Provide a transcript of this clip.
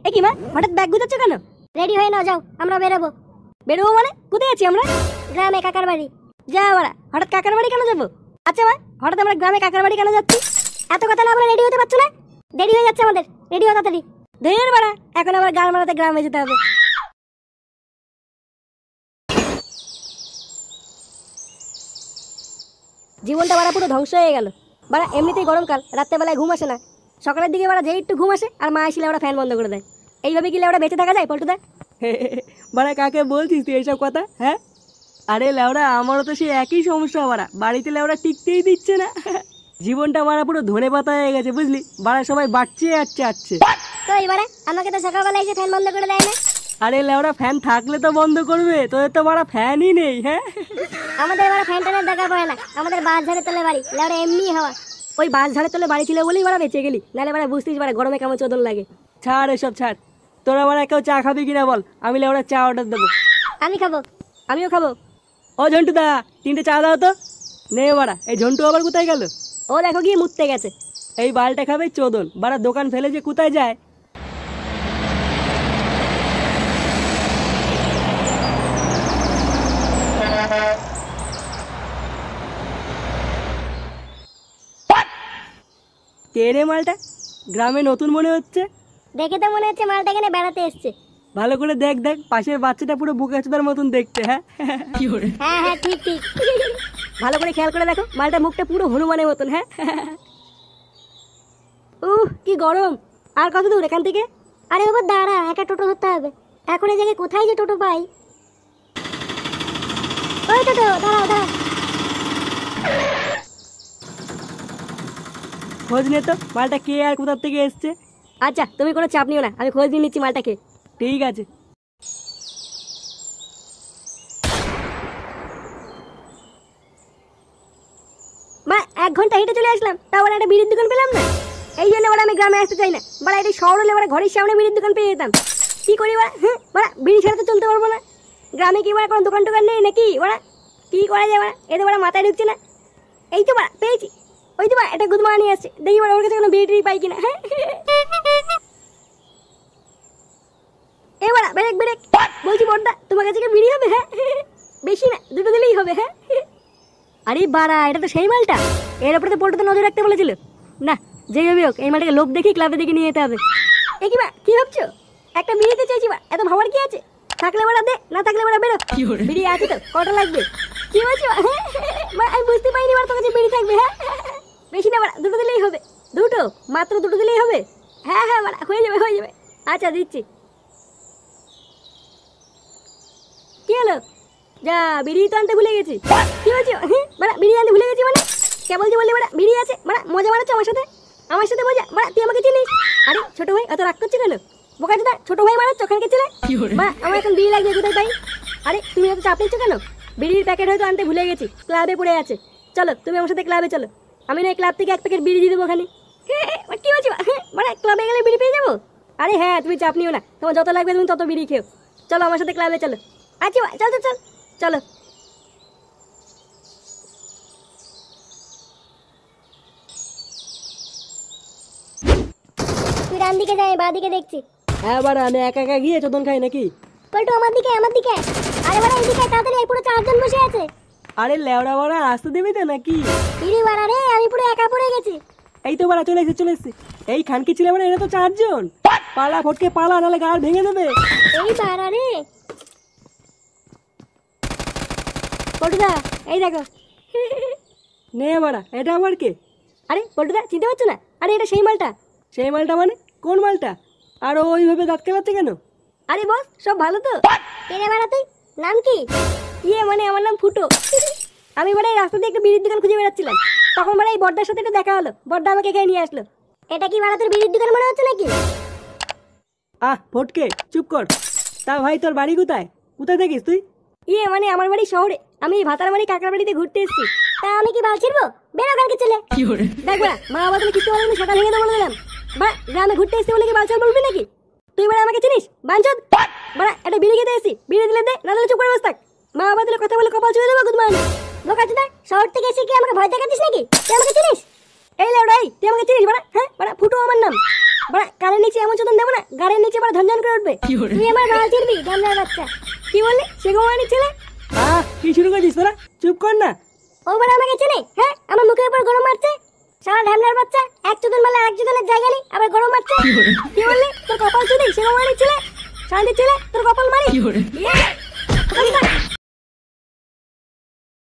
এ কি মা, হঠাৎ ব্যাগ গুছাচ্ছ কেন? রেডি হয়ে নাও, যাও আমরা বেরোবো। বেরোবো মানে? কোথায় আছি আমরা? গ্রামে কাকার বাড়ি। যা বাড়া, হঠাৎ কাকার বাড়ি কেন যাবো? আচ্ছা মা, হঠাৎ আমরা গ্রামে কাকার বাড়ি কেন যাচ্ছি? এত কথা না বলে রেডি হতে পারছো না? দেরি হয়ে যাচ্ছে আমাদের, রেডি হও তাড়াতাড়ি। ধের বাড়া, এখন আবার গান মারাতে গ্রামে যেতে হবে। জীবনটা বাড়া পুরো ধ্বংস হয়ে গেল। বাড়া এমনিতেই গরমকাল, রাত্রেবেলায় ঘুম আসে না। সকালের দিকে বাড়া যেই একটু ঘুম আসে আর মা আসলে ওরা ফ্যান বন্ধ করে দেয়। এইভাবে কি লেওড়া বেঁচে থাকা যায় পল্টুদা? বাড়া কাকে বলছিস তুই এইসব কথা? হ্যাঁ, আরে লেওড়া আমারও তো সেই একই সমস্যা। বাড়া বাড়িতে লেওড়া টিকতেই দিচ্ছে না। জীবনটা বাড়া পুরো ধনে পাতা হয়ে গেছে বুঝলি। বাড়া সবাই বাড়ছে আসছে। তো এবারে আমাকে তো সকালবেলা এসে ফ্যান বন্ধ করে দেয় না। আরে লেওড়া ফ্যান থাকলে তো বন্ধ করবে, তোদের তো বাড়া ফ্যানই নেই। হ্যাঁ, আমাদের এবারে ফ্যান টানের দরকার পড়ে না, আমাদের বাস ঝাড়ে তলে বাড়ি, লেওড়া এমনি হাওয়া। ওই বাস ঝাড়ে তোলে বাড়ি ছিল বলেই বাড়া বেঁচে গেলি, নাহলে বাড়া বুঝতিস বাড়া গরমে কেমন চোদন লাগে। ছাড় এসব ছাড়। তোরা বাড়া কেউ চা খাবি কিনা বল, আমি লেওড়া চা অর্ডার দেবো। আমি খাবো। আমিও খাবো। ও ঝন্টু দা, 3টে চা দাও তো। নে বাড়া, এই ঝন্টু আবার কোথায় গেল? ও দেখো গিয়ে মুততে গেছে। এই বালটা খাবে চোদন, বাড়া দোকান ফেলে যে কোথায় যায়। কে রে মালটা? গ্রামে নতুন মনে হচ্ছে। দেখে তো মনে হচ্ছে মালটা এখানে বেড়াতে এসছে। ভালো করে দেখ দেখ, পাশের বাচ্চাটা পুরো বোকাচোদার মতন দেখতে। হ্যাঁ হ্যাঁ হ্যাঁ, ঠিক ঠিক। ভালো করে খেয়াল করে দেখো, মালটার মুখটা পুরো হনুমানের মতন। হ্যাঁ, কি গরম। আর কত দূর এখান থেকে? আরে বাবা দাঁড়া, একটা টোটো ধরতে হবে। এখন এই জায়গায় কোথায় যে টোটো পাই? ওই টোটো, দাঁড়াও দাঁড়াও। খোঁজ নে তো মালটা কে আর কোথার থেকে এসছে। আচ্ছা তুমি কোনো চাপ নিও না, আমি খোঁজ নিয়ে নিচ্ছি মালটাকে। ঠিক আছে। মা 1 ঘন্টা হেঁটে চলে আসলাম, তাও একটা বিড়ির দোকান পেলাম না। এই জন্য বাড়া আমি গ্রামে আসতে চাই না। বাড়া এটা শহর হলে বাড়া ঘরের সামনে বিড়ির দোকান পেয়ে যেতাম। কি করি বাড়া? হ্যাঁ বাড়া, বিড়ি ছাড়া তো চলতে পারবো না। গ্রামে কি বাড়া কোনো দোকান টোকান নেই নাকি বাড়া? কি করা যায় বাড়া? এতে বাড়া মাথায় ঢুকছে না। এই তো বাড়া পেয়েছি। ওই তো বাড়া একটা গুদমা নিয়ে আসছে, দেখি বাড়া ওর কাছে কোনো বিড়ি টিড়ি পাই কিনা। হ্যাঁ এ বাড়া ব্রেক ব্রেক, বলছি বড়দা তোমার কাছে কি বিড়ি হবে? হ্যাঁ বেশি না, 2টো দিলেই হবে। হ্যাঁ আরে বাড়া, এটা তো সেই মালটা। এর উপরে তো পল্টুতে নজর রাখতে বলেছিল। না, যেভাবে হোক এই মালটাকে লোভ দেখি ক্লাবে দেখে নিয়ে যেতে হবে। এ কি বা কি ভাবছো? একটা বিড়িতে চাইছি বা, এত ভাবার কি আছে? থাকলে বাড়া দে, না থাকলে বাড়া বেরো। বিড়ি আছে তো, কটা লাগবে? কি বলছো? মা আমি বুঝতে পারিনি বাড়া তোর কাছে বিড়ি থাকবে। হ্যাঁ বেশি না বাড়া, 2টো দিলেই হবে। 2টো মাত্র, 2টো দিলেই হবে। হ্যাঁ হ্যাঁ বাড়া, হয়ে যাবে হয়ে যাবে। আচ্ছা দিচ্ছি। কি হলো? যা, বিড়ি তো আনতে ভুলে গেছি। কি বলছো? মানে বিড়ি আনতে ভুলে গেছি মানে? কে বলছি বললি বাড়া বিড়ি আছে? মানে মজা মারাচ্ছ আমার সাথে? আমার সাথে মজা? মানে তুই আমাকে চিনিস? আরে ছোট ভাই, অত রাগ করছো কেন? বোকাচোদা, ছোট ভাই মারাচ্ছ, ওখানে গেছিলে? মা আমার এখন বিড়ি লাগবে, কোথায় পাই? আরে তুমি এত চাপ নিচ্ছ কেন? বিড়ির প্যাকেট হয়তো আনতে ভুলে গেছি, ক্লাবে পড়ে আছে। চলো তুমি আমার সাথে ক্লাবে চলো। আমি না ক্লাব থেকে 1 প্যাকেট বিড়ি দিয়ে দেবো ওখানে। কি বলছো? মানে ক্লাবে গেলে বিড়ি পেয়ে যাবো? আরে হ্যাঁ, তুমি চাপ নিও না, তোমার যত লাগবে তুমি তত বিড়ি খেও। চলো আমার সাথে ক্লাবে চলো। আচ্ছা চল চল চল চলো। তুই ডান দিকে যাই, বাঁ দিকে দেখছি। হ্যাঁ বাড়া, আমি একা একা গিয়ে চোদন খাই নাকি? পল্টু আমার দিকে, আমার দিকে। আরে বাড়া এইদিকে তাড়াতাড়ি, পুরো 4 জন বসে আছে। আরে লেওড়া বাড়া, আসতে দেবে তো নাকি? ইরে বাড়া রে, আমি পুরো একা পড়ে গেছি। এই তো বাড়া চলে এসেছে। এই খানকি ছিল বাড়া, এরা তো 4 জন। পালা ফটকে পালা, নাহলে গাড় ভেঙে দেবে। এই বাড়া রে। পল্টুদা এই দেখো। নে বাড়া, এটা আবার কে? আরে পল্টুদা চিনতে পারছো না? আরে এটা সেই মালটা। সেই মালটা মানে? কোন মালটা? আর ওইভাবে দাঁত কেলাচ্ছে কেন? আরে বস, সব ভালো তো? কেড়ে বাড়া তুই? নাম কি? মানে আমার নাম ফুটো। আমি মানে এই রাস্তা দিয়ে একটা বিড়ির দোকান খুঁজে বেড়াচ্ছিলাম, তখন মানে এই বড়দার সাথে একটা দেখা হলো। বড়দা আমাকে এখানে নিয়ে আসলো। এটা কি বাড়া তোর বিড়ির দোকান মনে হচ্ছে নাকি? ফটকে চুপ কর। তা ভাই তোর বাড়ি কোথায়? কোথায় থাকিস তুই? মানে আমার বাড়ি শহরে। আমি এই ভাতার বাড়ি কাকার বাড়িতে ঘুরতে এসেছি। তা আমি কি বাল ছিড়বো? বেরো কালকে ছেলে। দেখ বাড়া, মা বাবা তুমি কিছু বলে সেটা ভেঙে দেবো বলে দিলাম। বাড়া গ্রামে ঘুরতে এসেছি বলে কি বালচাল বলবি নাকি? তুই বাড়া আমাকে চিনিস? বাঞ্চদ বাড়া, একটা বিড়ি খেতে এসেছি, বিড়ি দিলে দে, না দিলে চুপ করে বস থাক। মা বাবা দিলে কথা বলে কপাল ছুঁয়ে দেবো গুদমান। বোকাচোদা, শহর থেকে এসে কি আমাকে ভয় দেখাচ্ছিস নাকি? তুই আমাকে চিনিস? এই লেওড়াই, তুই আমাকে চিনিস বাড়া? হ্যাঁ বাড়া, ফুটো আমার নাম। বাড়া কানের নিচে এমন চোদন দেবো না, গাড়ির নিচে বাড়া ঝনঝন করে উঠবে। তুই আমার বাল চিরবি ঢ্যামনার বাচ্চা। কি বললি সে গোমানির ছেলে? কি শুরু করেছিস তোরা? চুপ কর না। ও বাড়া আমাকে চেনে? হ্যাঁ, আমার মুখের উপর গরম মারছে। সারা ঢ্যামনার বাচ্চা, এক চোদন মারলে এক চোদনের জায়গা নেই, আবার গরম মারছে। কি বললি তোর কপাল চুদি সে গোমানির ছেলে? শান্তির ছেলে তোর কপাল মারি।